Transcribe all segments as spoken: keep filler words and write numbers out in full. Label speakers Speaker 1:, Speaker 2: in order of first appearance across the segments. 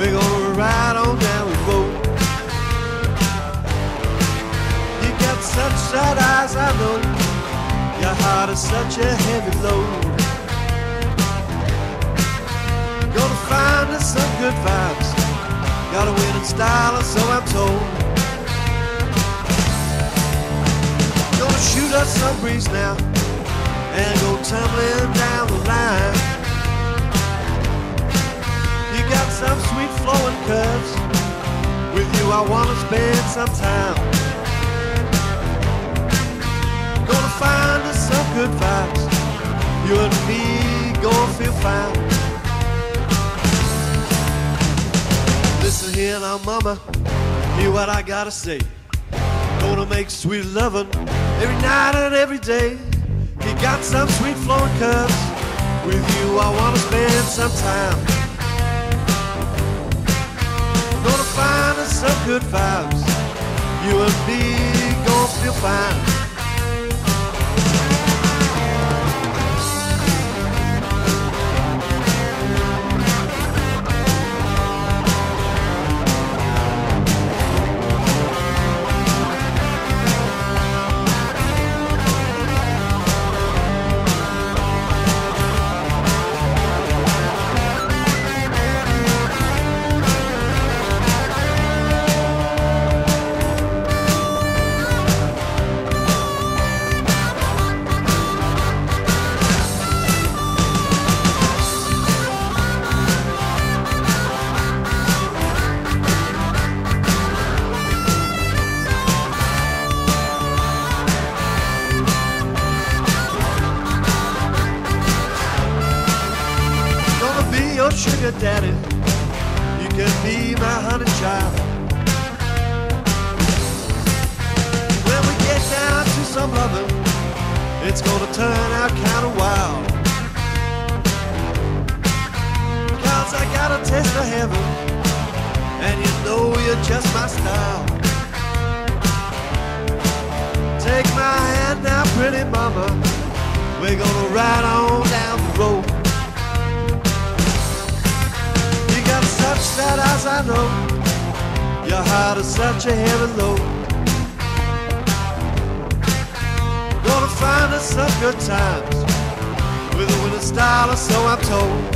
Speaker 1: We're gonna ride on down the road. You got such sad eyes, I know. Your heart is such a heavy load. Gonna find us some good vibes. Got a winning style, so I'm told. Gonna shoot us some breeze now and go tumbling down the line. You got some sweet flowing curves. With you I wanna spend some time. Gonna find us some good vibes. You and me gonna feel fine. Listen here now, mama, hear what I gotta say. Gonna make sweet loving every night and every day. You got some sweet flowing curves. With you I wanna spend some time. Gonna find us some good vibes. You and me gonna feel fine. Sugar daddy, you can be my honey child. When we get down to some loving, it's gonna turn out kinda wild. Cause I got a taste of heaven, and you know you're just my style. Take my hand now, pretty mama, we're gonna ride on down the road. Such sad eyes, I know. Your heart is such a heavy load. Gonna find us some good times with a winning style, or so I'm told.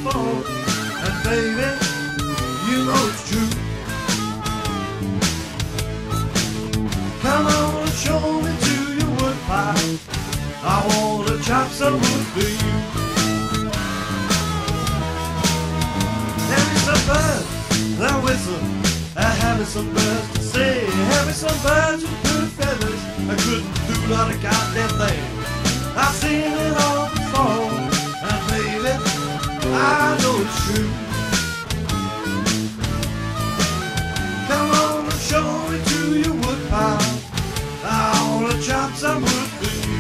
Speaker 1: before. And baby, you know it's true. Come on and show me to your woodpile. I wanna chop some wood for you. Have me some birds that whistle. I have me some birds to sing. Have me some birds with good feathers. I couldn't do not a goddamn thing. I've seen it all before. And baby, I know it's true. Come on and show me to your woodpile. I wanna chop some wood for you.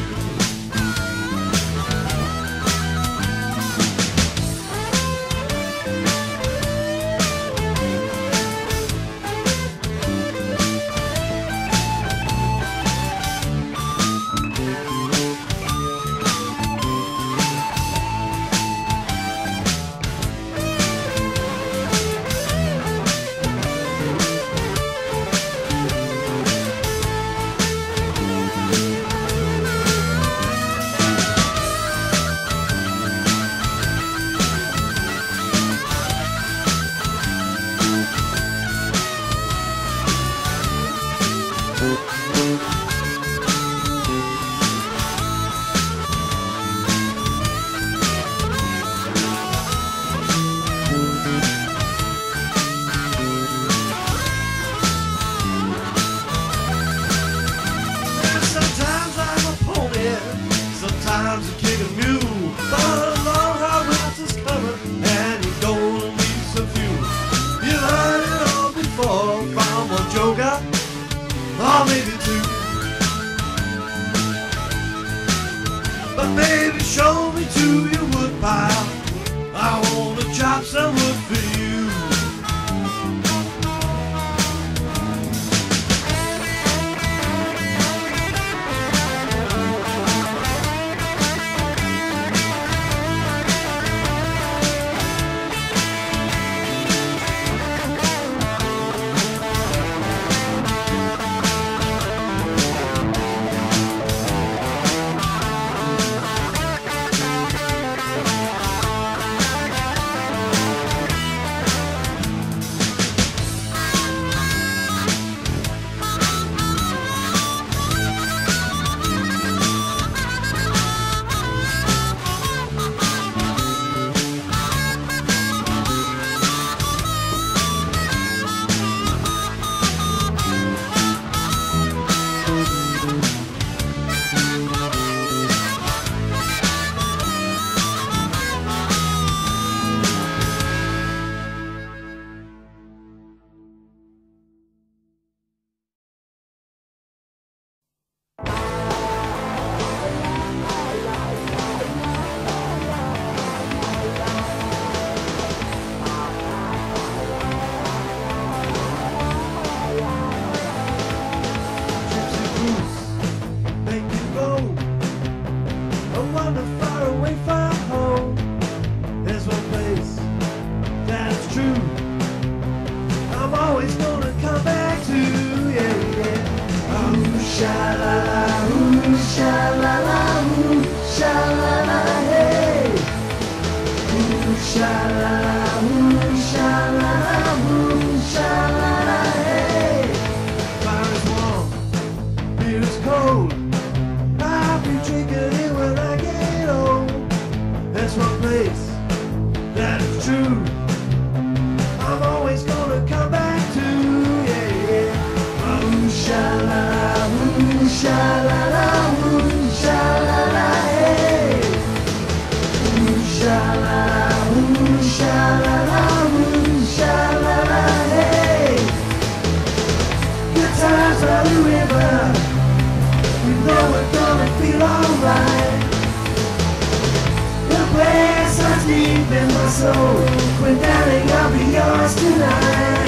Speaker 1: Or maybe two. But baby, show me to your woodpile. I wanna chop some wood for you.
Speaker 2: So, when darling, I'll be yours tonight.